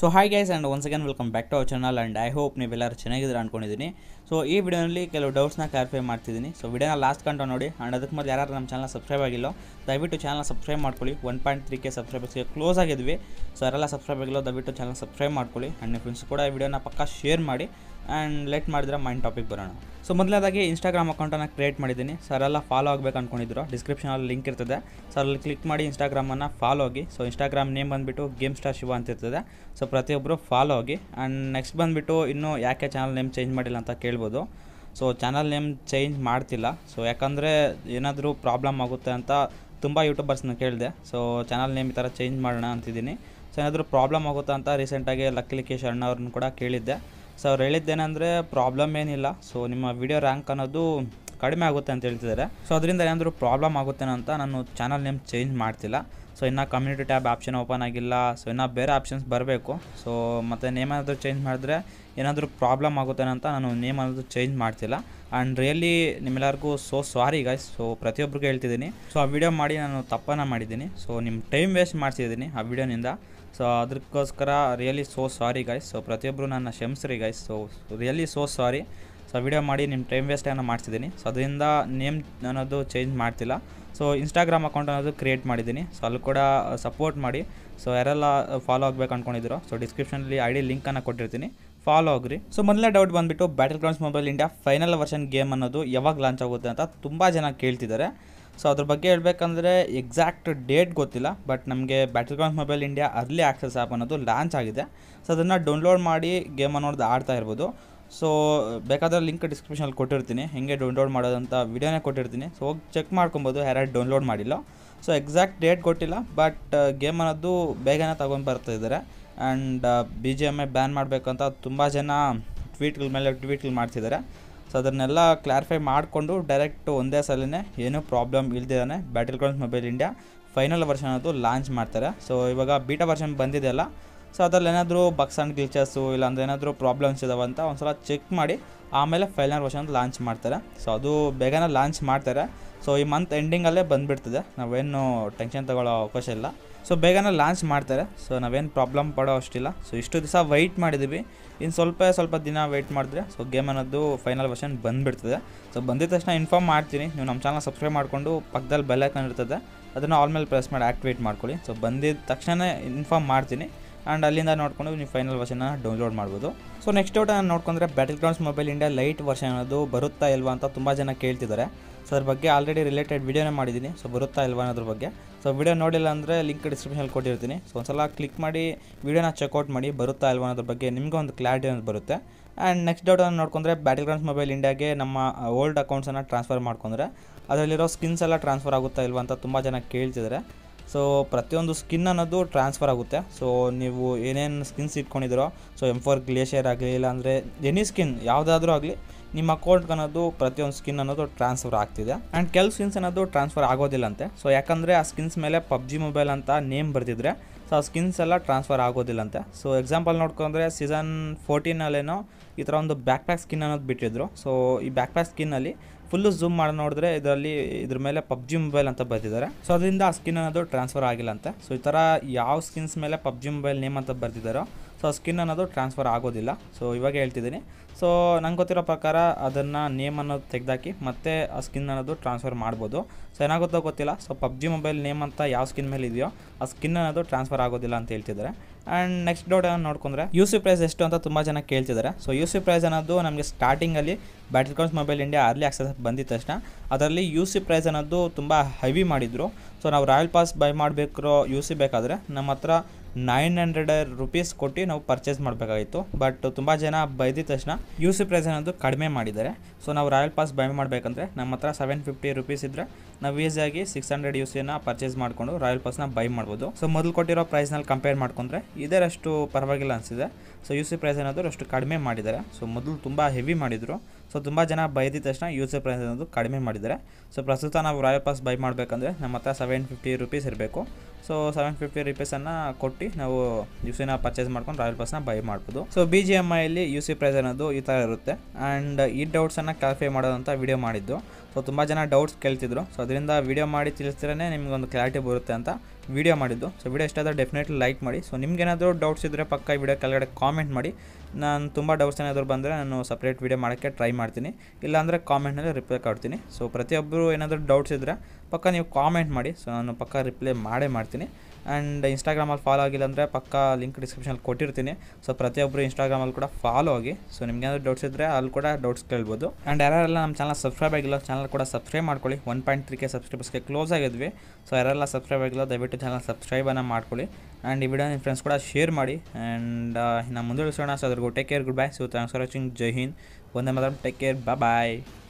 So hi guys and once again welcome back to our channel and I hope ನೀವೆಲ್ಲರೂ ಚೆನ್ನಾಗಿದ್ದೀರಾ ಅಂದ್ಕೊಂಡಿದ್ದೀನಿ. So ಈ ವಿಡಿಯೋನಲ್ಲಿ ಕೆಲವು ಡೌಟ್ಸ್ನ ಕ್ಲಾರಿಫೈ ಮಾಡ್ತಿದ್ದೀನಿ. ಸೊ ವಿಡಿಯೋನ ಲಾಸ್ಟ್ ಕಂಡು ನೋಡಿ ಆ್ಯಂಡ್ ಅದಕ್ಕೆ ಮೊದಲು ಯಾರು ನಮ್ಮ ಚಾನಲ್ ಸಬ್ಸ್ಕ್ರೈಬ್ ಆಗಿಲ್ಲ ದಯವಿಟ್ಟು ಚಾನಲ್ ಸಬ್ಸ್ಕ್ರೈಬ್ ಮಾಡ್ಕೊಳ್ಳಿ. 1.3K ಸಬ್ಸ್ಕ್ರೈಬರ್ಸ್ಗೆ ಕ್ಲೋಸ್ ಆಗಿದ್ವಿ. ಸೊ ಯಾರೆಲ್ಲ ಸಬ್ಸ್ಕ್ರೈಬ್ ಆಗಿಲ್ಲ ದಯವಿಟ್ಟು ಚಾನಲ್ ಸಬ್ಸ್ಕ್ರೈಬ್ ಮಾಡ್ಕೊಳ್ಳಿ ಆ್ಯಂಡ್ ನಿಮ್ಮ ಫ್ರೆಂಡ್ಸ್ ಕೂಡ ಈ ವಿಡಿಯೋನ ಪಕ್ಕ ಶೇರ್ ಮಾಡಿ ಆ್ಯಂಡ್ ಲೇಟ್ ಮಾಡಿದ್ರೆ ಮೈನ್ ಟಾಪಿಕ್ ಬರೋಣ. ಸೊ ಮೊದಲನೇದಾಗಿ ಇನ್ಸ್ಟಾಗ್ರಾಮ್ ಅಕೌಂಟನ್ನು ಕ್ರಿಯೇಟ್ ಮಾಡಿದ್ದೀನಿ. ಸೊ ಯಾರೆಲ್ಲ ಫಾಲೋ ಆಗಬೇಕು ಅಂದ್ಕೊಂಡಿದ್ರು ಡಿಸ್ಕ್ರಿಪ್ಷನಲ್ಲಿ ಲಿಂಕ್ ಇರ್ತದೆ. ಸೊ ಅಲ್ಲಿ ಕ್ಲಿಕ್ ಮಾಡಿ ಇನ್ಸ್ಟಾಗ್ರಾಮನ್ನು ಫಾಲೋ ಆಗಿ. ಸೊ ಇನ್ಸ್ಟಾಗ್ರಾಮ್ ನೇಮ್ ಬಂದುಬಿಟ್ಟು ಗೇಮ್ ಸ್ಟಾರ್ ಶಿವ ಅಂತ ಇರ್ತದೆ. ಸೊ ಪ್ರತಿಯೊಬ್ಬರು ಫಾಲೋ ಆಗಿ. ಆ್ಯಂಡ್ ನೆಕ್ಸ್ಟ್ ಬಂದುಬಿಟ್ಟು ಇನ್ನೂ ಯಾಕೆ ಚಾನಲ್ ನೇಮ್ ಚೇಂಜ್ ಮಾಡಿಲ್ಲ ಅಂತ ಕೇಳ್ಬೋದು. ಸೊ ಚಾನಲ್ ನೇಮ್ ಚೇಂಜ್ ಮಾಡ್ತಿಲ್ಲ. ಸೊ ಯಾಕಂದರೆ ಏನಾದರೂ ಪ್ರಾಬ್ಲಮ್ ಆಗುತ್ತೆ ಅಂತ ತುಂಬ ಯೂಟ್ಯೂಬರ್ಸ್ನ ಕೇಳಿದೆ. ಸೊ ಚಾನಲ್ ನೇಮ್ ಈ ಥರ ಚೇಂಜ್ ಮಾಡೋಣ ಅಂತಿದ್ದೀನಿ. ಸೊ ಏನಾದರೂ ಪ್ರಾಬ್ಲಮ್ ಆಗುತ್ತಾ ಅಂತ ರೀಸೆಂಟಾಗಿ ಲಕ್ಕಿ ಶರಣ ಅವ್ರನ್ನ ಕೂಡ ಕೇಳಿದ್ದೆ. ಸೊ ಅವ್ರು ಹೇಳಿದ್ದೇನೆಂದರೆ ಪ್ರಾಬ್ಲಮ್ ಏನಿಲ್ಲ. ಸೊ ನಿಮ್ಮ ವಿಡಿಯೋ ರ್ಯಾಂಕ್ ಅನ್ನೋದು ಕಡಿಮೆ ಆಗುತ್ತೆ ಅಂತ ಹೇಳ್ತಿದ್ದಾರೆ. ಸೊ ಅದರಿಂದ ಏನಾದರೂ ಪ್ರಾಬ್ಲಮ್ ಆಗುತ್ತೇನೋ ಅಂತ ನಾನು ಚಾನಲ್ ನೇಮ್ ಚೇಂಜ್ ಮಾಡ್ತಿಲ್ಲ. ಸೊ ಇನ್ನೂ ಕಮ್ಯುನಿಟಿ ಟ್ಯಾಬ್ ಆಪ್ಷನ್ ಓಪನ್ ಆಗಿಲ್ಲ. ಸೊ ಇನ್ನೂ ಬೇರೆ ಆಪ್ಷನ್ಸ್ ಬರಬೇಕು. ಸೊ ಮತ್ತು ನೇಮ್ ಏನಾದರೂ ಚೇಂಜ್ ಮಾಡಿದ್ರೆ ಏನಾದರೂ ಪ್ರಾಬ್ಲಮ್ ಆಗುತ್ತೇನೋ ಅಂತ ನಾನು ನೇಮ್ ಅನ್ನೋದು ಚೇಂಜ್ ಮಾಡ್ತಿಲ್ಲ. ಆ್ಯಂಡ್ ರಿಯಲಿ ನಿಮ್ಮೆಲ್ಲರಿಗೂ ಸೋ ಸಾರಿ ಗೈಸ್. ಸೊ ಪ್ರತಿಯೊಬ್ಬರಿಗೂ ಹೇಳ್ತಿದ್ದೀನಿ. ಸೊ ಆ ವಿಡಿಯೋ ಮಾಡಿ ನಾನು ತಪ್ಪನ್ನು ಮಾಡಿದ್ದೀನಿ. ಸೊ ನಿಮ್ಮ ಟೈಮ್ ವೇಸ್ಟ್ ಮಾಡ್ತಿದ್ದೀನಿ ಆ ವಿಡಿಯೋನಿಂದ. ಸೊ ಅದಕ್ಕೋಸ್ಕರ really so sorry guys. So ಪ್ರತಿಯೊಬ್ಬರು ನನ್ನ ಕ್ಷಮಿಸ್ರಿ guys. So really so sorry. So video ಮಾಡಿ ನಿಮ್ಮ ಟೈಮ್ ವೇಸ್ಟ್ ಏನೋ ಮಾಡ್ತಿದ್ದೀನಿ. ಸೊ ಅದರಿಂದ ನೇಮ್ ಅನ್ನೋದು ಚೇಂಜ್ ಮಾಡ್ತಿಲ್ಲ. ಸೊ ಇನ್ಸ್ಟಾಗ್ರಾಮ್ ಅಕೌಂಟ್ ಅನ್ನೋದು ಕ್ರಿಯೇಟ್ ಮಾಡಿದ್ದೀನಿ. ಸೊ ಅಲ್ಲಿ ಕೂಡ ಸಪೋರ್ಟ್ ಮಾಡಿ. ಸೊ ಯಾರೆಲ್ಲ ಫಾಲೋ ಆಗಬೇಕು ಅಂದ್ಕೊಂಡಿದ್ರು ಸೊ ಡಿಸ್ಕ್ರಿಪ್ಷನಲ್ಲಿ ID ಲಿಂಕನ್ನು ಕೊಟ್ಟಿರ್ತೀನಿ, ಫಾಲೋ ಆಗ್ರಿ. ಸೊ ಮೊದಲನೇ ಡೌಟ್ ಬಂದುಬಿಟ್ಟು battlegrounds mobile India final version game ಅನ್ನೋದು ಯಾವಾಗ ಲಾಂಚ್ ಆಗುತ್ತೆ ಅಂತ ತುಂಬ ಜನ ಕೇಳ್ತಿದ್ದಾರೆ. ಸೊ ಅದ್ರ ಬಗ್ಗೆ ಹೇಳಬೇಕಂದ್ರೆ ಎಕ್ಸಾಕ್ಟ್ ಡೇಟ್ ಗೊತ್ತಿಲ್ಲ. ಬಟ್ ನಮಗೆ battlegrounds mobile India early access app ಅನ್ನೋದು ಲಾಂಚ್ ಆಗಿದೆ. ಸೊ ಅದನ್ನು ಡೌನ್ಲೋಡ್ ಮಾಡಿ ಗೇಮ್ ಅನ್ನೋದು ಆಡ್ತಾ ಇರ್ಬೋದು. ಸೊ ಬೇಕಾದರೆ ಲಿಂಕ್ ಡಿಸ್ಕ್ರಿಪ್ಷನಲ್ಲಿ ಕೊಟ್ಟಿರ್ತೀನಿ, ಹೇಗೆ ಡೌನ್ಲೋಡ್ ಮಾಡೋದಂತ ವಿಡಿಯೋನೇ ಕೊಟ್ಟಿರ್ತೀನಿ. ಸೊ ಹೋಗಿ ಚೆಕ್ ಮಾಡ್ಕೊಬೋದು ಯಾರ್ಯಾರು ಡೌನ್ಲೋಡ್ ಮಾಡಿಲ್ಲ. ಸೊ ಎಕ್ಸಾಕ್ಟ್ ಡೇಟ್ ಗೊತ್ತಿಲ್ಲ. ಬಟ್ ಗೇಮ್ ಅನ್ನೋದು ಬೇಗನೆ ತೊಗೊಂಡು ಬರ್ತಾಯಿದ್ದಾರೆ. ಆ್ಯಂಡ್ BGMI ಬ್ಯಾನ್ ಮಾಡಬೇಕಂತ ತುಂಬ ಜನ ಟ್ವೀಟ್ಗಳ ಮೇಲೆ ಟ್ವೀಟ್ಗಳು ಮಾಡ್ತಿದ್ದಾರೆ. ಸೊ ಅದನ್ನೆಲ್ಲ ಕ್ಲಾರಿಫೈ ಮಾಡಿಕೊಂಡು ಡೈರೆಕ್ಟ್ ಒಂದೇ ಸಲನೇ ಏನೂ ಪ್ರಾಬ್ಲಮ್ ಇಲ್ದಿದ್ದಾನೆ battlegrounds mobile India final version ಅನ್ನೋದು ಲಾಂಚ್ ಮಾಡ್ತಾರೆ. ಸೊ ಇವಾಗ ಬೀಟಾ ವರ್ಷನ್ ಬಂದಿದೆಯಲ್ಲ, ಸೊ ಅದರಲ್ಲಿ ಏನಾದರೂ ಬಗ್ಸ್ ಆ್ಯಂಡ್ ಗ್ಲಿಚಸ್ಸು ಇಲ್ಲಾಂದ್ರೆ ಏನಾದರೂ ಪ್ರಾಬ್ಲಮ್ಸ್ ಇದಾವೆ ಅಂತ ಒಂದು ಸಲ ಚೆಕ್ ಮಾಡಿ ಆಮೇಲೆ ಫೈನಲ್ ವರ್ಷನ್ ಲಾಂಚ್ ಮಾಡ್ತಾರೆ. ಸೊ ಅದು ಬೇಗನೆ ಲಾಂಚ್ ಮಾಡ್ತಾರೆ. ಸೊ ಈ ಮಂತ್ ಎಂಡಿಂಗಲ್ಲೇ ಬಂದುಬಿಡ್ತದೆ, ನಾವೇನು ಟೆನ್ಷನ್ ತೊಗೊಳ್ಳೋ ಅವಕಾಶ ಇಲ್ಲ. ಸೊ ಬೇಗನೆ ಲಾಂಚ್ ಮಾಡ್ತಾರೆ. ಸೊ ನಾವೇನು ಪ್ರಾಬ್ಲಮ್ ಪಡೋ ಅಷ್ಟಿಲ್ಲ. ಸೊ ಇಷ್ಟು ದಿವಸ ವೆಯ್ಟ್ ಮಾಡಿದ್ದೀವಿ, ಇನ್ನು ಸ್ವಲ್ಪ ದಿನ ವೆಯ್ಟ್ ಮಾಡಿದ್ರೆ ಸೊ ಗೇಮ್ ಅನ್ನೋದು ಫೈನಲ್ ವರ್ಷನ್ ಬಂದುಬಿಡ್ತದೆ. ಸೊ ಬಂದಿದ ತಕ್ಷಣ ಇನ್ಫಾರ್ಮ್ ಮಾಡ್ತೀನಿ. ನೀವು ನಮ್ಮ ಚಾನಲ್ ಸಬ್ಸ್ಕ್ರೈಬ್ ಮಾಡಿಕೊಂಡು ಪಕ್ಕದಲ್ಲಿ ಬೆಲ್ ಐಕಾನ್ ಇರ್ತದೆ, ಅದನ್ನು ಆಲ್ ಮೇಲೆ ಪ್ರೆಸ್ ಮಾಡಿ ಆ್ಯಕ್ಟಿವೇಟ್ ಮಾಡ್ಕೊಳ್ಳಿ. ಸೊ ಬಂದಿದ್ದ ತಕ್ಷಣ ಇನ್ಫಾರ್ಮ್ ಮಾಡ್ತೀನಿ ಆ್ಯಂಡ್ ಅಲ್ಲಿಂದ ನೋಡಿಕೊಂಡು ನೀವು ಫೈನಲ್ ವರ್ಷನ್ನ ಡೌನ್ಲೋಡ್ ಮಾಡ್ಬೋದು. ಸೊ ನೆಕ್ಸ್ಟ್ ಡೌಟ್ ನಾನು ನೋಡ್ಕೊಂಡ್ರೆ battlegrounds mobile India lite version ಅನ್ನೋದು ಬರುತ್ತಾ ಇಲ್ವಾ ಅಂತ ತುಂಬ ಜನ ಕೇಳ್ತಿದ್ದಾರೆ. ಸೊ ಅದ್ರ ಬಗ್ಗೆ ಆಲ್ರೆಡಿ ರಿಲೇಟೆಡ್ ವಿಡಿಯೋನೇ ಮಾಡಿದ್ದೀನಿ. ಸೊ ಬರುತ್ತಾ ಇಲ್ವಾ ಅನ್ನೋದ್ರ ಬಗ್ಗೆ. ಸೊ ವಿಡಿಯೋ ನೋಡಿಲ್ಲ ಅಂದರೆ ಲಿಂಕ್ ಡಿಸ್ಕ್ರಿಪ್ಷನಲ್ಲಿ ಕೊಟ್ಟಿರ್ತೀನಿ. ಸೊ ಒಂದ್ಸಲ ಕ್ಲಿಕ್ ಮಾಡಿ ವಿಡಿಯೋನ ಚೆಕ್ಔಟ್ ಮಾಡಿ, ಬರುತ್ತಾ ಇಲ್ವಾ ಅನ್ನೋದ್ರ ಬಗ್ಗೆ ನಿಮ್ಗೆ ಒಂದು ಕ್ಲಾರಿಟಿ ಅನ್ನೋದು ಬರುತ್ತೆ. ಆ್ಯಂಡ್ ನೆಕ್ಸ್ಟ್ ಡೌಟನ್ನು ನೋಡ್ಕೊಂಡ್ರೆ ಬ್ಯಾಟಲ್ಗ್ರೌಂಡ್ಸ್ ಮೊಬೈಲ್ ಇಂಡಿಯಾಗೆ ನಮ್ಮ ಓಲ್ಡ್ ಅಕೌಂಟ್ಸನ್ನು ಟ್ರಾನ್ಸ್ಫರ್ ಮಾಡ್ಕೊಂಡ್ರೆ ಅದರಲ್ಲಿರೋ ಸ್ಕಿನ್ಸ್ ಎಲ್ಲ ಟ್ರಾನ್ಸ್ಫರ್ ಆಗುತ್ತಾ ಇಲ್ವಾ ಅಂತ ತುಂಬ ಜನ ಕೇಳ್ತಿದ್ದಾರೆ. ಸೊ ಪ್ರತಿಯೊಂದು ಸ್ಕಿನ್ ಅನ್ನೋದು ಟ್ರಾನ್ಸ್ಫರ್ ಆಗುತ್ತೆ. ಸೊ ನೀವು ಏನೇನು ಸ್ಕಿನ್ಸ್ ಇಟ್ಕೊಂಡಿದ್ದೀರೋ, ಸೊ M4 ಗ್ಲೇಷಿಯರ್ ಆಗಲಿ ಇಲ್ಲಾಂದರೆ ಎನಿ ಸ್ಕಿನ್ ಯಾವುದಾದ್ರೂ ಆಗಲಿ ನಿಮ್ಮ ಅಕೌಂಟ್ಗೆ ಅನ್ನೋದು ಪ್ರತಿಯೊಂದು ಸ್ಕಿನ್ ಅನ್ನೋದು ಟ್ರಾನ್ಸ್ಫರ್ ಆಗ್ತಿದೆ. ಆ್ಯಂಡ್ ಕೆಲವು ಸ್ಕಿನ್ಸ್ ಅನ್ನೋದು ಟ್ರಾನ್ಸ್ಫರ್ ಆಗೋದಿಲ್ಲಂತೆ. ಸೊ ಯಾಕಂದರೆ ಆ ಸ್ಕಿನ್ಸ್ ಮೇಲೆ PUBG ಮೊಬೈಲ್ ಅಂತ ನೇಮ್ ಬರ್ತಿದ್ರೆ ಸೊ ಆ ಸ್ಕಿನ್ಸ್ ಎಲ್ಲ ಟ್ರಾನ್ಸ್ಫರ್ ಆಗೋದಿಲ್ಲಂತೆ. ಸೊ ಎಕ್ಸಾಂಪಲ್ ನೋಡ್ಕೊಂಡ್ರೆ ಸೀಸನ್ 14ನಲ್ಲೇನೋ ಈ ಥರ ಒಂದು ಬ್ಯಾಕ್ ಪ್ಯಾಕ್ ಸ್ಕಿನ್ ಅನ್ನೋದು ಬಿಟ್ಟಿದ್ರು. ಸೊ ಈ ಬ್ಯಾಕ್ ಪ್ಯಾಕ್ ಸ್ಕಿನ್ನಲ್ಲಿ ಫುಲ್ಲು ಝೂಮ್ ಮಾಡಿ ನೋಡಿದ್ರೆ ಇದ್ರ ಮೇಲೆ PUBG ಮೊಬೈಲ್ ಅಂತ ಬರ್ತಿದ್ದಾರೆ. ಸೊ ಅದರಿಂದ ಆ ಸ್ಕಿನ್ ಅನ್ನೋದು ಟ್ರಾನ್ಸ್ಫರ್ ಆಗಿಲ್ಲಂತೆ. ಸೊ ಈ ಥರ ಯಾವ ಸ್ಕಿನ್ಸ್ ಮೇಲೆ PUBG ಮೊಬೈಲ್ ನೇಮ್ ಅಂತ ಬರ್ತಿದ್ದಾರೋ ಸೊ ಆ ಸ್ಕಿನ್ ಅನ್ನೋದು ಟ್ರಾನ್ಸ್ಫರ್ ಆಗೋದಿಲ್ಲ. ಸೊ ಇವಾಗ ಹೇಳ್ತಿದ್ದೀನಿ. ಸೊ ನಂಗೆ ಗೊತ್ತಿರೋ ಪ್ರಕಾರ ಅದನ್ನು ನೇಮ್ ಅನ್ನೋದು ತೆಗೆದಾಕಿ ಮತ್ತೆ ಆ ಸ್ಕಿನ್ ಅನ್ನೋದು ಟ್ರಾನ್ಸ್ಫರ್ ಮಾಡ್ಬೋದು. ಸೊ ಏನಾಗುತ್ತೋ ಗೊತ್ತಿಲ್ಲ. ಸೊ PUBG ಮೊಬೈಲ್ ನೇಮ್ ಅಂತ ಯಾವ ಸ್ಕಿನ್ ಮೇಲೆ ಇದೆಯೋ ಆ ಸ್ಕಿನ್ ಅನ್ನೋದು ಟ್ರಾನ್ಸ್ಫರ್ ಆಗೋದಿಲ್ಲ ಅಂತ ಹೇಳ್ತಿದ್ದಾರೆ. ಆ್ಯಂಡ್ ನೆಕ್ಸ್ಟ್ ಡೌಟ್ ನೋಡ್ಕೊಂಡ್ರೆ UC ಪ್ರೈಸ್ ಎಷ್ಟು ಅಂತ ತುಂಬ ಜನ ಕೇಳ್ತಿದ್ದಾರೆ. ಸೊ UC ಪ್ರೈಸ್ ಅನ್ನೋದು ನಮಗೆ ಸ್ಟಾರ್ಟಿಂಗಲ್ಲಿ battlegrounds mobile India early access ಬಂದಿದ ತಕ್ಷಣ ಅದರಲ್ಲಿ UC ಪ್ರೈಸ್ ಅನ್ನೋದು ತುಂಬ ಹೆವಿ ಮಾಡಿದರು. ಸೊ ನಾವು ರಾಯಲ್ ಪಾಸ್ ಬೈ ಮಾಡಬೇಕಿರೋ UC ಬೇಕಾದರೆ ನಮ್ಮ ಹತ್ರ 900 ರೂಪೀಸ್ ಕೊಟ್ಟು ನಾವು ಪರ್ಚೇಸ್ ಮಾಡಬೇಕಾಗಿತ್ತು. ಬಟ್ ತುಂಬ ಜನ ಬೈದಿದ ತಕ್ಷಣ UC ಪ್ರೈಸ್ ಅನ್ನೋದು ಕಡಿಮೆ ಮಾಡಿದ್ದಾರೆ. ಸೊ ನಾವು ರಾಯಲ್ ಪಾಸ್ ಬೈ ಮಾಡಬೇಕಂದ್ರೆ ನಮ್ಮ ಹತ್ರ 750 ರೂಪೀಸ್ ಇದ್ದರೆ ನಾವು ಈಸಿಯಾಗಿ 600 UCನ ಪರ್ಚೇಸ್ ಮಾಡಿಕೊಂಡು ರಾಯಲ್ ಪಾಸ್ನ ಬೈ ಮಾಡ್ಬೋದು. ಸೊ ಮೊದಲು ಕೊಟ್ಟಿರೋ ಪ್ರೈಸ್ನಲ್ಲಿ ಕಂಪೇರ್ ಮಾಡ್ಕೊಂಡ್ರೆ ಇದರಷ್ಟು ಪರವಾಗಿಲ್ಲ ಅನಿಸಿದೆ. ಸೊ UC ಪ್ರೈಸ್ ಅನ್ನೋದು ಅಷ್ಟು ಕಡಿಮೆ ಮಾಡಿದ್ದಾರೆ. ಸೊ ಮೊದಲು ತುಂಬ ಹೆವಿ ಮಾಡಿದರು. ಸೊ ತುಂಬ ಜನ ಬೈದಿದ ತಕ್ಷಣ UC ಪ್ರೈಸ್ ಅನ್ನೋದು ಕಡಿಮೆ ಮಾಡಿದ್ದಾರೆ. ಸೊ ಪ್ರಸ್ತುತ ನಾವು ರಾಯಲ್ ಪಾಸ್ ಬೈ ಮಾಡಬೇಕಂದ್ರೆ ನಮ್ಮ ಹತ್ರ 750 ರೂಪೀಸ್ ಇರಬೇಕು. ಸೊ 750 ರೂಪೀಸನ್ನು ಕೊಟ್ಟು ನಾವು UCನ ಪರ್ಚೇಸ್ ಮಾಡ್ಕೊಂಡು ರಾಯಲ್ ಪಾಸ್ನ ಬೈ ಮಾಡ್ಬೋದು. ಸೊ BGMIಯಲ್ಲಿ UC ಪ್ರೈಸ್ ಅನ್ನೋದು ಈ ಥರ ಇರುತ್ತೆ. ಆ್ಯಂಡ್ ಈ ಡೌಟ್ಸನ್ನು ಕ್ಲಾರಿಫೈ ಮಾಡೋದಂತ ವಿಡಿಯೋ ಮಾಡಿದ್ದು. ಸೊ ತುಂಬ ಜನ ಡೌಟ್ಸ್ ಕೇಳ್ತಿದ್ರು. ಸೊ ಅದರಿಂದ ವಿಡಿಯೋ ಮಾಡಿ ತಿಳಿಸಿದ್ರೇ ನಿಮಗೊಂದು ಕ್ಲಾರಿಟಿ ಬರುತ್ತೆ ಅಂತ ವೀಡಿಯೋ ಮಾಡಿದ್ದು. ಸೊ ವೀಡಿಯೋ ಇಷ್ಟ ಆದರೆ ಡೆಫಿನೆಟ್ಲಿ ಲೈಕ್ ಮಾಡಿ. ಸೊ ನಿಮ್ಗೇನಾದರೂ ಡೌಟ್ಸ್ ಇದ್ದರೆ ಪಕ್ಕ ಈ ವಿಡಿಯೋ ಕೆಳಗಡೆ ಕಾಮೆಂಟ್ ಮಾಡಿ. ನಾನು ತುಂಬ ಡೌಟ್ಸ್ ಏನಾದರೂ ಬಂದರೆ ನಾನು ಸಪ್ರೇಟ್ ವೀಡಿಯೋ ಮಾಡೋಕ್ಕೆ ಟ್ರೈ ಮಾಡ್ತೀನಿ, ಇಲ್ಲಾಂದರೆ ಕಾಮೆಂಟ್ನಲ್ಲಿ ರಿಪ್ಲೈ ಕೊಡ್ತೀನಿ. ಸೊ ಪ್ರತಿಯೊಬ್ಬರು ಏನಾದರೂ ಡೌಟ್ಸ್ ಇದ್ದರೆ ಪಕ್ಕ ನೀವು ಕಾಮೆಂಟ್ ಮಾಡಿ. ಸೊ ನಾನು ಪಕ್ಕ ರಿಪ್ಲೈ ಮಾಡೇ ಮಾಡ್ತೀನಿ. ಆ್ಯಂಡ್ ಇನ್ಸ್ಟಾಗ್ರಾಮಲ್ಲಿ ಫಾಲೋ ಆಗಿಲ್ಲ ಅಂದರೆ ಪಕ್ಕ ಲಿಂಕ್ ಡಿಸ್ಕ್ರಿಪ್ಷನಲ್ಲಿ ಕೊಟ್ಟಿರ್ತೀನಿ. ಸೊ ಪ್ರತಿಯೊಬ್ಬರು ಇನ್ಸ್ಟಾಗ್ರಾಮಲ್ಲಿ ಕೂಡ ಫಾಲೋ ಆಗಿ. ಸೊ ನಿಮ್ಗೇನಾದರೂ ಡೌಟ್ಸ್ ಇದ್ದರೆ ಅಲ್ಲಿ ಕೂಡ ಡೌಟ್ಸ್ ಕೇಳ್ಬೋದು. ಆ್ಯಂಡ್ ಯಾರೆಲ್ಲ ನಮ್ಮ ಚಾನಲ್ ಸಬ್ಸ್ಕ್ರೈಬ್ ಆಗಿಲ್ಲ ಚಾನಲ್ ಕೂಡ ಸಬ್ಸ್ಕ್ರೈಬ್ ಮಾಡ್ಕೊಳ್ಳಿ. 1.3K ಸಬ್ಸ್ಕ್ರೈಬರ್ಸ್ಗೆ ಕ್ಲೋಸ್ ಆಗಿದ್ವಿ. ಸೊ ಯಾರೆಲ್ಲ ಸಬ್ಸ್ಕ್ರೈಬ್ ಆಗಿಲ್ಲ ದಯವಿಟ್ಟು ಚಾನಲ್ ಸಬ್ಸ್ಕ್ರೈಬನ್ನು ಮಾಡ್ಕೊಳ್ಳಿ. ಆ್ಯಂಡ್ ಈ ವಿಡಿಯೋ ನಿಮ್ಮ ಫ್ರೆಂಡ್ಸ್ ಕೂಡ ಶೇರ್ ಮಾಡಿ. ಆ್ಯಂಡ್ ನಾವು ಮುಂದುವರಿಸೋಣ. ಸೊ ಅದ್ರಿಗೂ take care, good bye. So thanks for watching. ಜೈ ಹಿಂದ್, ವಂದೇ ಮಾತರಂ, ಟೇಕ್ ಕೇರ್, ಬಾಯ್.